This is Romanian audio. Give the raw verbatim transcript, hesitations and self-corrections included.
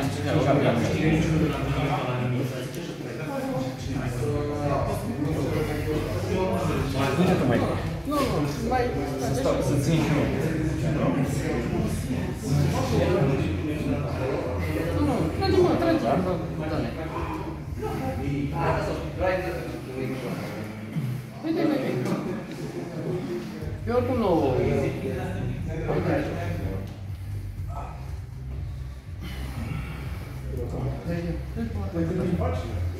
Uite-te mai. Nu, nu, mai... Să țin și eu. Nu, nu, trage mă, trage. Uite, uite. Eu oricum nu... Uite.